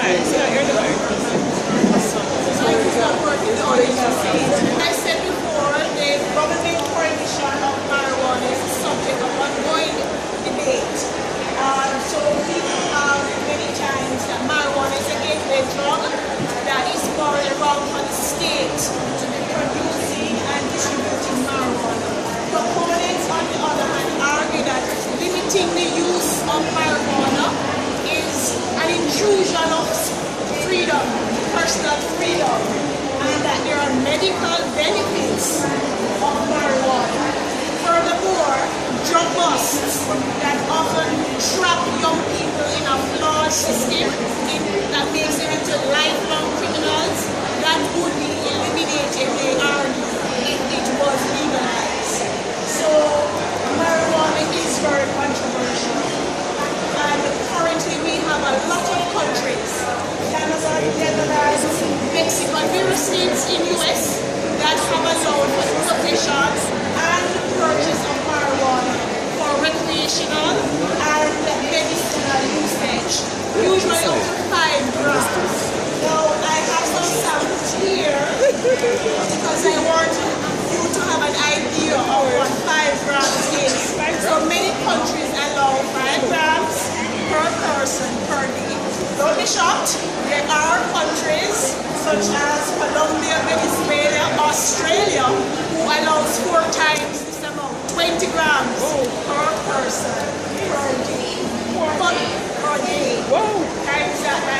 I said before, the government prohibition of marijuana is a subject of ongoing debate. So people have many times that marijuana is a gateway drug that is borrowed around for the state to be producing and distributing marijuana. Proponents, on the other hand, argue that limiting the use of marijuana is an intrusion of freedom, personal freedom, and that there are medical benefits of marijuana. Furthermore, drug busts that often trap young people in a flawed system that makes them into lifelong criminals, that would be eliminated, they argue, if it was legalized. So, marijuana is very controversial. And currently we have a lot of countries, Canada, Netherlands, Mexico, and various states in US that have allowed for the possession and purchase of marijuana for recreational and medicinal usage, usually up to 5 grams. Now I have some samples here because I want you to have an idea of what 5 grams is. So many countries allow 5 grams per person per day. Don't be shocked, there are countries such as Colombia, Venezuela, Australia who allows 4 times this amount, 20 grams per person per day. Per day. Times that by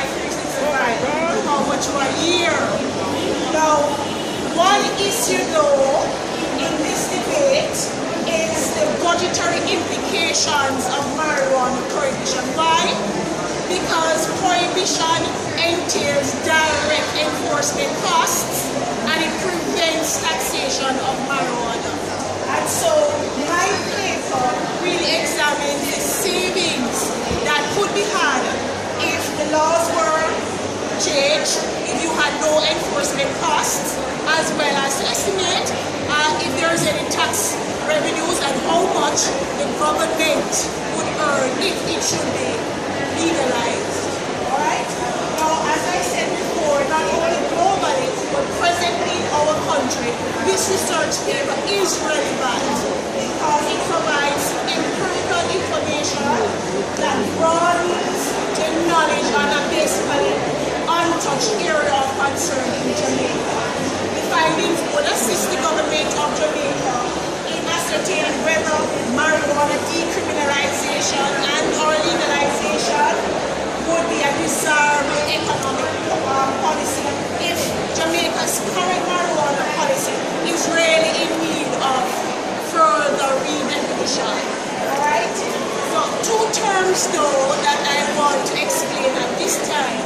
365. How much per year? Now, one issue though in this debate is the budgetary implications of marijuana prohibition. Why? Because prohibition entails direct enforcement costs and it prevents taxation of marijuana. And so my paper really examines the savings that could be had if the laws were changed, if you had no enforcement costs, as well as to estimate if there is any tax revenues and how much the government would earn if it should be legalized. Alright? Now, as I said before, not only globally, but presently in our country, this research paper is relevant because it provides empirical information that broadens the knowledge on a basically untouched area of concern in Jamaica. The findings would assist the government of Jamaica in ascertaining whether marijuana decriminalization and or legalization would be a desirable economic policy if Jamaica's current marijuana policy is really in need of further re-evolution. Alright? So 2 terms though that I want to explain at this time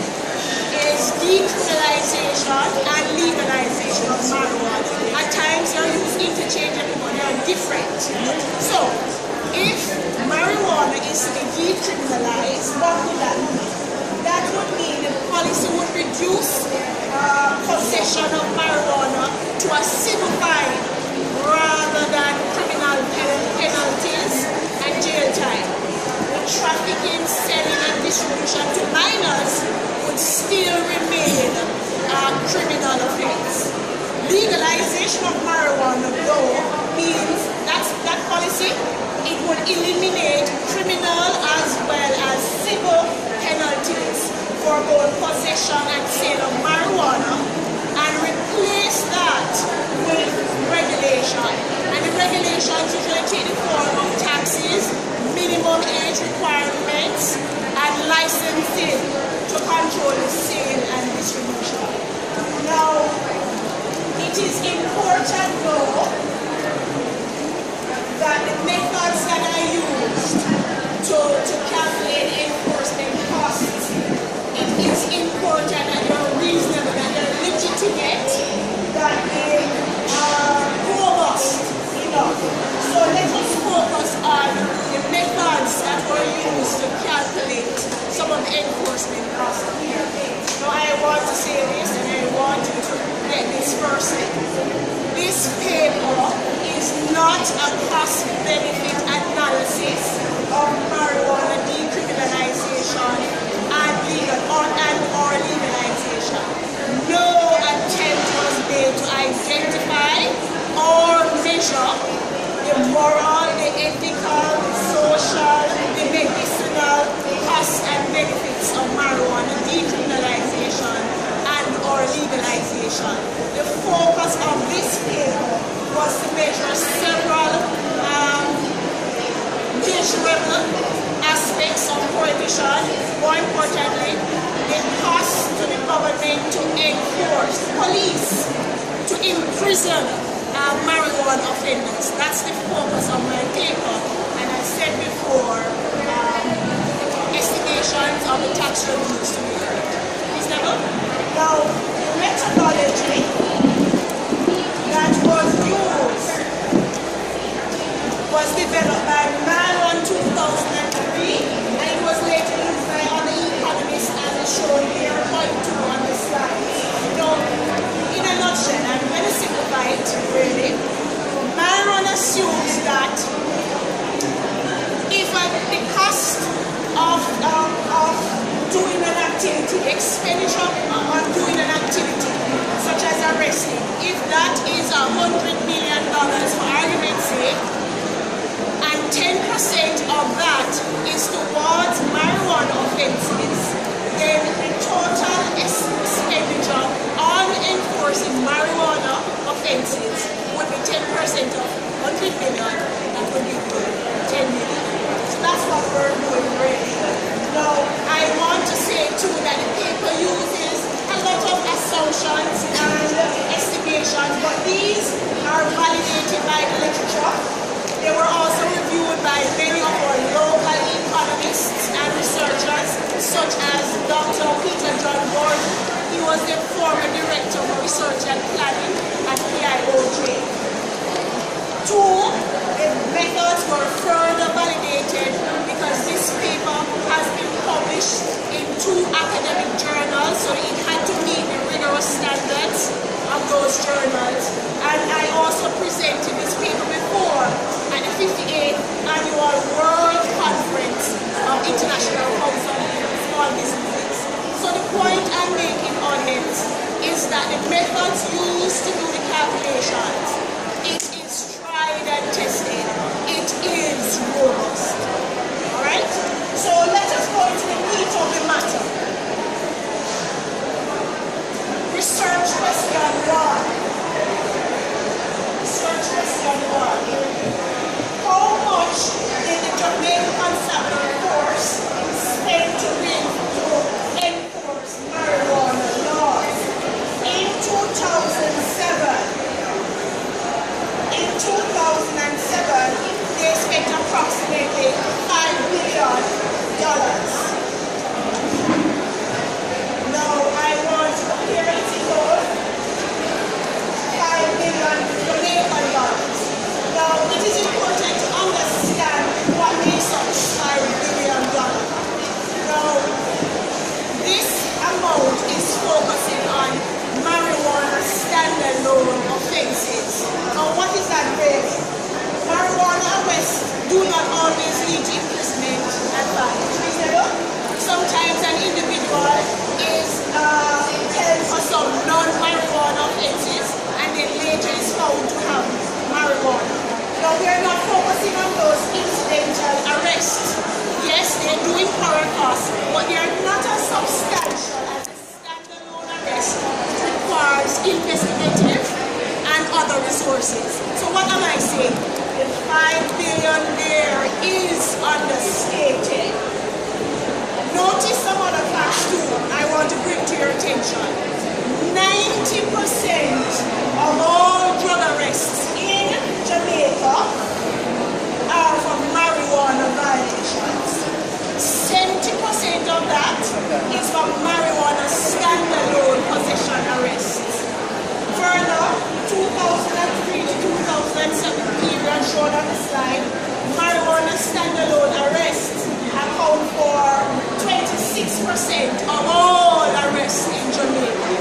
is decriminalization and legalization of marijuana. At times they are used interchangeably but they are different. So, if marijuana is to be decriminalized, what would that mean? That would mean the policy would reduce possession of marijuana to a civil fine rather than criminal penalties and jail time. The trafficking, selling and distribution to minors would still remain a criminal offense. Legalization of marijuana though means that policy, it would eliminate criminal as well as civil penalties for both possession and sale of marijuana and replace that with regulation. And the regulations usually take the form of taxes, minimum age requirements, and licensing to control the sale and distribution. Now, it is important though that the methods that are used to calculate enforcement costs, it is important that they are reasonable, that they are legitimate, that they are robust enough. So let us focus on the methods that were used to calculate some of the enforcement costs here. Now I want to say this and I want you to get this first thing. This paper is not a cost-benefit analysis of marijuana decriminalization and prohibition. The focus of this paper was to measure several measurable aspects of prohibition. More importantly, the cost to the government to enforce, police, to imprison marijuana offenders. That's the focus of my paper. And I said before, estimations of the tax revenues to be earned. Is that all? Now, the methodology that was used was developed by Maron 2003, and it was later used by other economists as is shown here, point 2 on the slide. Now, in a nutshell, I'm going to simplify it really. Maron assumes that if the cost of doing an activity, expenditure on doing an activity, such as arresting, if that is $100 million for argument's sake, and 10% of that is towards marijuana offenses, then the total expenditure on enforcing marijuana offenses would be 10% of $100 million, that would be $10 million. So that's what we're doing really. Now, I want to say too that the paper uses a lot of assumptions and estimations, but these are validated by the literature. They were also reviewed by many of our local economists and researchers, such as Dr. Peter John Gordon. He was the former director of research and planning at PIOJ. Two, the methods were further validated because this paper has been published in 2 academic journals, so it had to meet the rigorous standards of those journals. And I also presented this paper before at the 58th Annual World Conference of International Council of Small Businesses. So the point I'm making, audience, is that the methods used to do the calculations, it is tried and tested. It is robust. Alright? So let us go into the meat of the matter. Research question 1. Research question 1. How much did the Jamaican Consumer Force spend to enforce marijuana laws in 2007? In 2007, they spent approximately $5 billion. Now, I want to compare it to $5 billion Jamaican dollars. Now, it is important to understand what makes up $5 billion. Now, this amount is focusing on marijuana standalone offenses. Now, what is that really? Marijuana arrests do not always lead to imprisonment and fine. Sometimes an individual is held for some non-marijuana offenses and then later is found to have marijuana. Now, we are not focusing on those incidental arrests. Yes, they are doing current costs, but they are not as substantial as a standalone arrest. It requires investigative and other resources. So what am I saying? The $5 billion there is understated. Notice some other facts too I want to bring to your attention. 90% of all drug arrests in Jamaica are for marijuana violations. 70% of that is for marijuana standalone possession arrests. Further, 2003 to 2007 period shown on the slide, marijuana standalone arrests account for 26% of all arrests in Jamaica.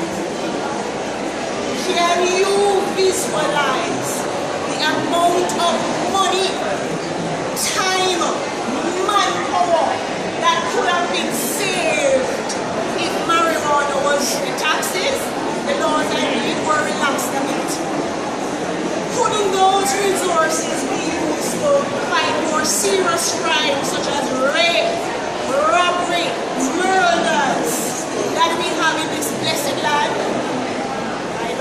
Can you visualize the amount of money, time, manpower that could have been saved if marijuana was the taxes, the laws I read were relaxed a bit? Couldn't those resources be used to fight more serious crimes such as rape, robbery, murders that we have in this blessed land? I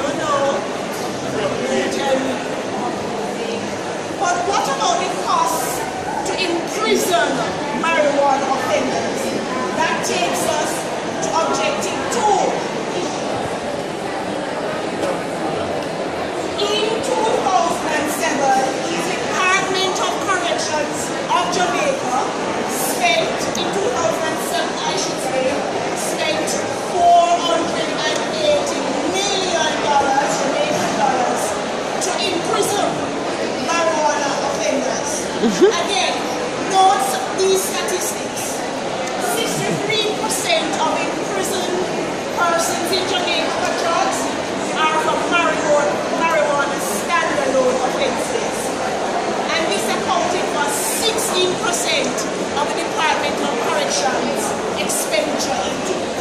Again, note these statistics. 63% of imprisoned persons in Jamaica for drugs are for marijuana standalone offences. And this accounted for 16% of the Department of Corrections expenditure in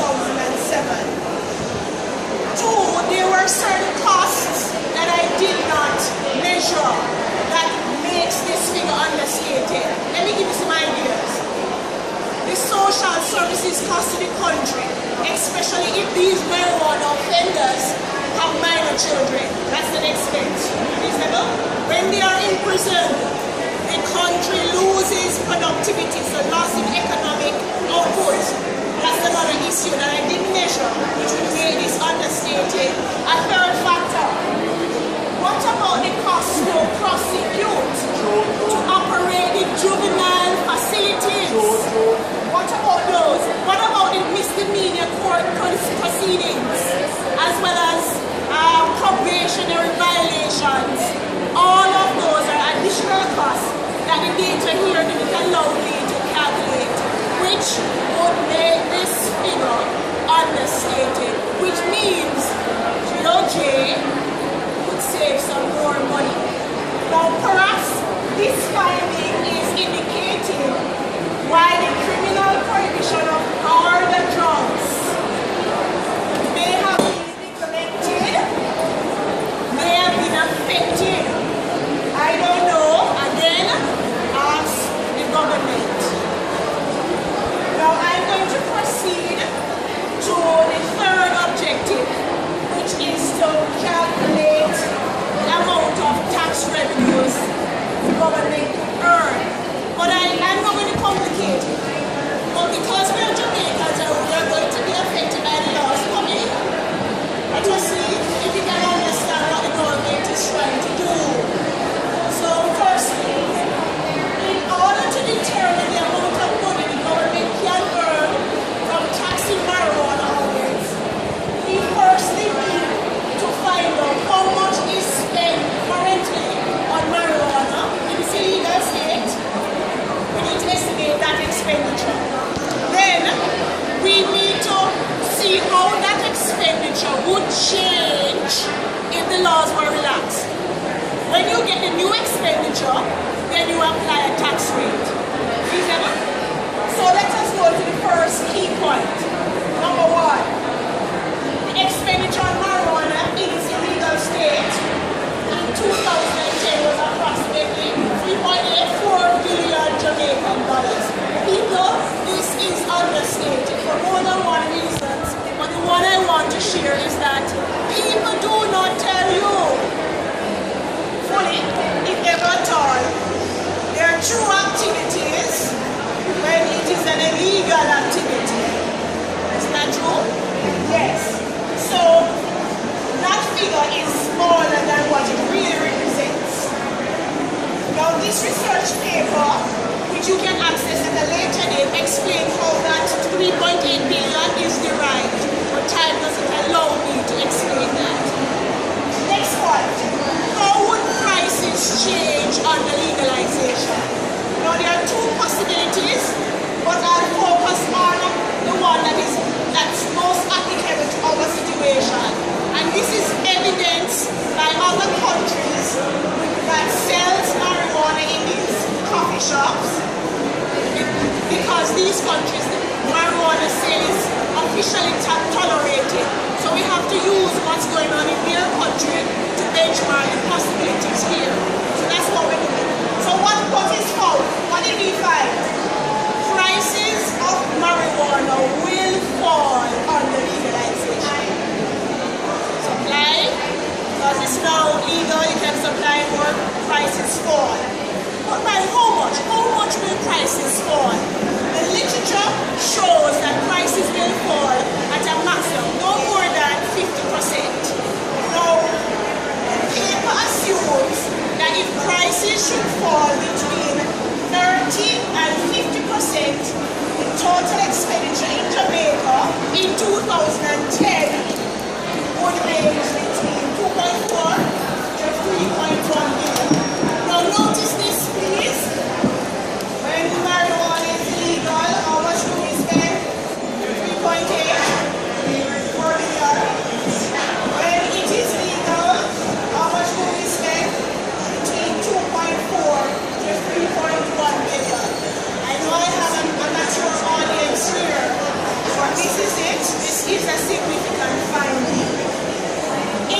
2007. Two, there were certain costs that I did not measure that makes this figure understated. Let me give you some ideas. The social services cost to the country, especially if these marijuana offenders have minor children. That's the expense. Reasonable? When they are in prison, the country loses productivity, so loss in economic output. That's another issue that I didn't measure, which would make this understated. A third factor. What about the cost to prosecute, to operate the juvenile facilities? What about those? What about the misdemeanor court proceedings, as well as probationary violations? All of those are additional costs that the data here didn't allow me to calculate, which would make this figure understated, which means GOJ would save some more money. Now perhaps this finding is indicating why the criminal prohibition of hard drugs may have been neglected, may have been affected. I don't know. Again, ask the government. Now I'm going to proceed to the third objective, which is to calculate the amount of tax revenues the government earn. But I'm not going to complicate it. But because we are Jamaicans and we are going to be affected by the laws coming, let us see if we can understand what the government is trying to do. So firstly, in order to determine the amount of money the government can earn from taxing marijuana owners, we firstly need to find out how much is spent currently on marijuana in the legal state. We need to estimate that expenditure. Then we need to see how that expenditure would change if the laws were relaxed. When you get the new expenditure, then you apply a tax rate. Reasonable? So let us go to the first key point. Number one, the expenditure on marijuana in its illegal state in 2010 was approximately 3.84 billion Jamaican dollars. People, this is understated for more than one reason, but the one I want to share is that people do not tell you fully, if ever at all, their true activities when it is an illegal activity. Is that true? Yes. So that figure is smaller than what it really represents. Now this research paper, which you can access at a later date, explains how that 3.8 billion is derived, but time doesn't allow me to explain that. Next point, how would prices change under legalization? Now there are two possibilities, but I'll focus on the one that's most applicable to our situation. And this is evidenced by other countries that sells marijuana in these coffee shops, because these countries, marijuana sale is officially tolerated. So we have to use what's going on in their country to benchmark the possibilities here. So that's what we're doing. So what is found? What did we find? Prices of marijuana will fall under legalization. Supply, because it's now legal, you can supply more, prices fall. But by how much? How much will prices fall? The literature shows that prices will fall at a maximum, no more than 50%. Now, paper assumes that if prices should fall between 30 and 50%, the total expenditure in Jamaica in 2010 would range between 2.4 to 3.1 billion. Now notice this please,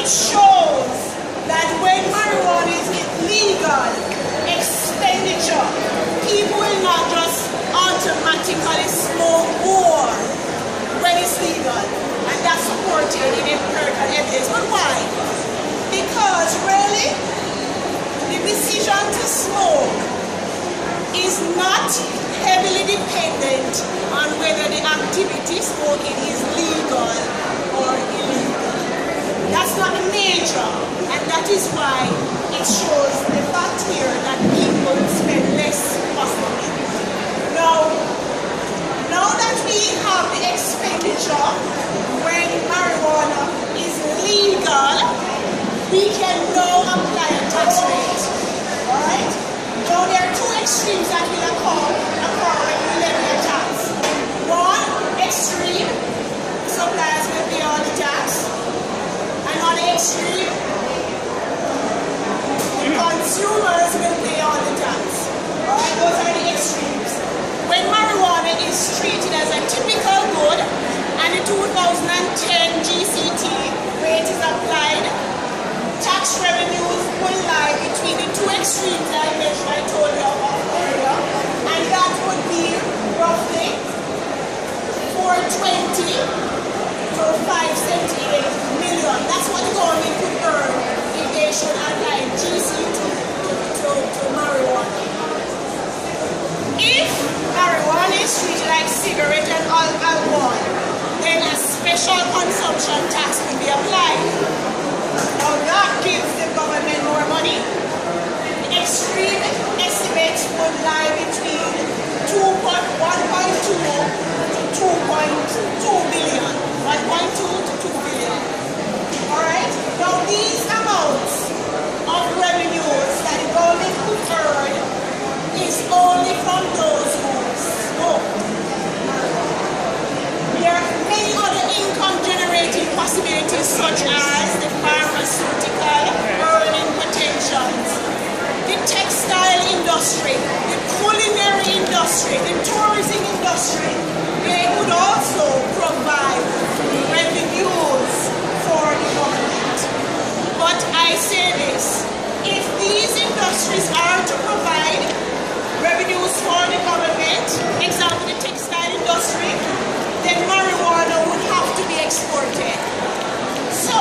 it shows that when marijuana is legal, expenditure, people will not just automatically smoke more when it's legal. And that's supported in empirical evidence. But why? Because really, the decision to smoke is not heavily dependent on whether the activity smoking is legal or illegal. That's not the major, and that is why it shows the fact here that people spend less possibly. Now that we have the expenditure when marijuana is legal, we can now apply a tax rate. Alright? Now there are two extremes that will occur when we levy a tax. One extreme, suppliers will pay all the tax. Another extreme, the consumers will pay all the tax. Alright, those are the extremes. When marijuana is treated as a typical good and the 2010 GCT rate is applied, tax revenues will lie between the two extremes I told you about earlier, and that would be roughly 420 to 578 million. That's what the government could earn if they should apply GCT to marijuana. If marijuana is treated like cigarette and alcohol, then a special consumption tax will be applied. Now that gives the government more money. The extreme estimates would lie between 1.2 to 2.2 billion. 1.2 to 2 billion. Alright? Now these amounts of revenues that the government could earn is only from those who smoke. There are many other income generating possibilities such as the pharmaceutical earning potentials, the textile industry, the culinary industry, the tourism industry. They could also provide revenues for the government. But I say this, if these industries are to provide revenues for the government, example the textile industry, then marijuana would have to be exported. So,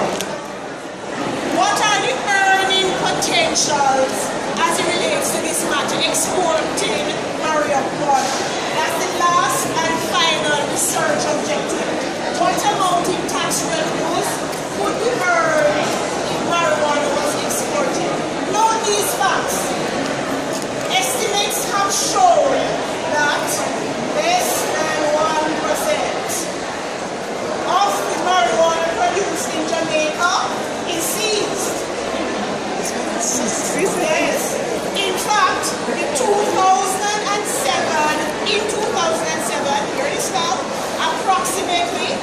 what are the earning potentials as it relates to this matter, exporting marijuana? That's the last and final research objective. What amount in tax revenues would be earned if marijuana was exported? Note these facts. Estimates have shown that less than 1% of the marijuana produced in Jamaica is seized. Yes. In fact, in 2007, here it is now, approximately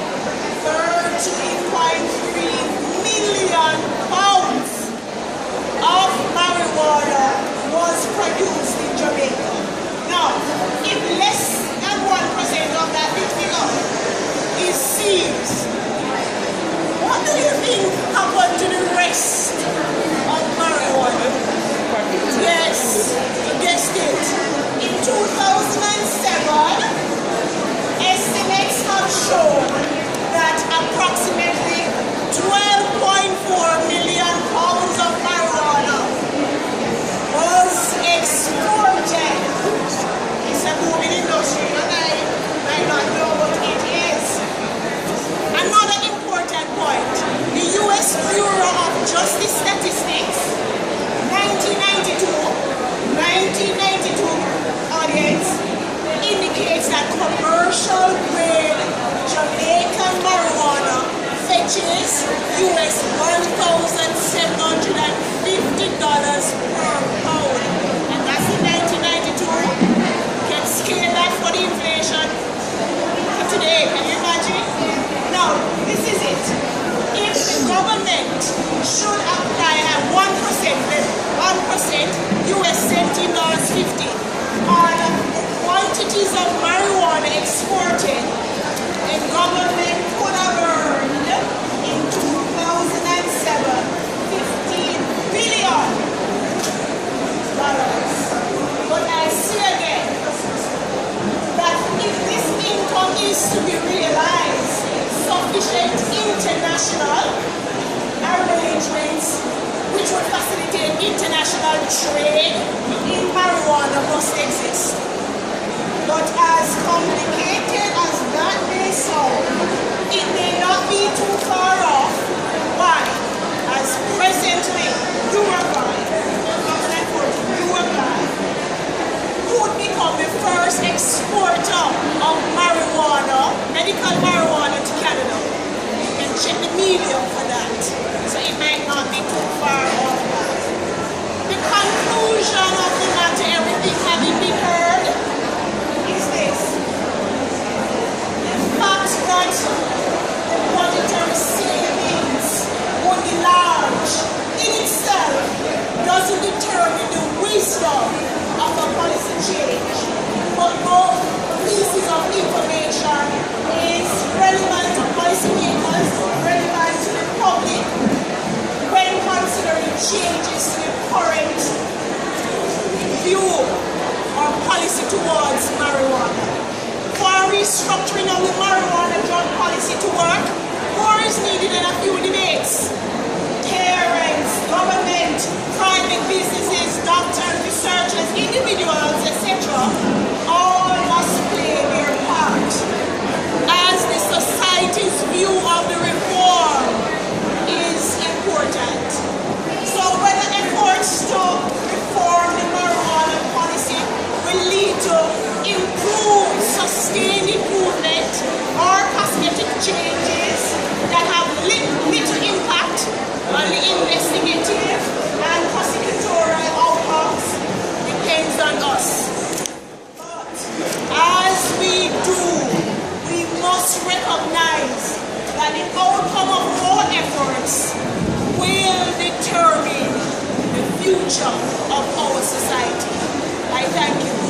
13.3 million pounds of marijuana was produced in Jamaica. Now, if less than 1% of that big figure is seized, what do you think happened to the rest of marijuana? Yes, you guessed it. In 2007, estimates have shown that approximately 12.4 million pounds of marijuana was exported. It's a booming industry, and I might not know what it is. Another important point, the U.S. Bureau of Justice Statistics, 1992 audience, indicates that commercial grade Jamaican marijuana fetches US $1,750 per pound. And that's in 1992. Can scale that for the inflation for today. Can you imagine? Now, this is it. If the government should apply at 1%, US $17.50 on the quantities of marijuana exported, the government could have earned in 2007 international arrangements which would facilitate international trade in marijuana must exist. But as complicated as that may sound, it may not be too far off. Why? As presently, Uruguay could become the first exporter of marijuana, medical marijuana to Canada. You can check the media for that. So it might not be too far off that. The conclusion of the matter, everything having been heard, is this. The fact that the budgetary savings would be large in itself doesn't determine the wisdom of a policy change, but both pieces of information is relevant to policymakers, relevant to the public when considering changes to the current view or policy towards marijuana. For restructuring of the marijuana drug policy to work, more is needed than a few debates. Parents, government, private businesses, doctors, researchers, individuals, etc. all must play their part as the society's view of the reform is important. So whether efforts to reform the marijuana policy will lead to improved, sustained improvement or cosmetic changes that have little impact on the investigative and prosecutorial outcomes depends on us. But as we do, we must recognize that the outcome of our efforts will determine the future of our society. I thank you.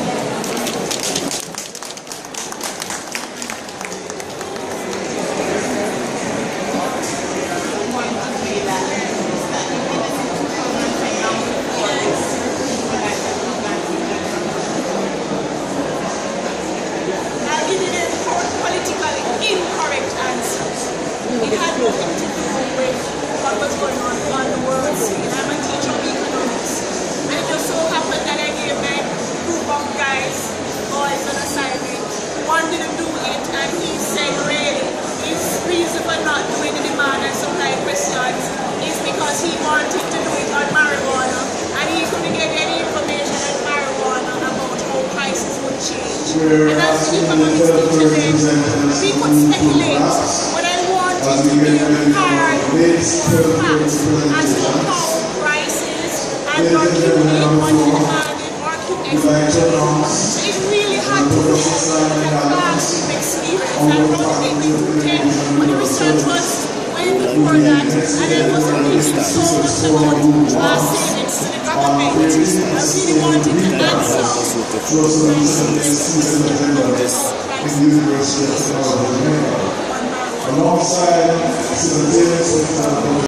Incorrect answers. It had nothing to do with what was going on the world scene. I'm a teacher of economics. And it just so happened that I gave my group of guys, boys on assignment. One didn't do it and he said really his reason for not doing the demand and supply questions is because he wanted to do it on marijuana and he couldn't get any information on marijuana about how prices would change. And as the economics teacher then, we could speculate, but I want it to be a hard fact as to how prices and not accumulate money demanded or accumulate. So it really had to be a vast experience. I wrote it in UTech, but the research was way before that, and I wasn't thinking so much about savings to the government. I really wanted to answer Alongside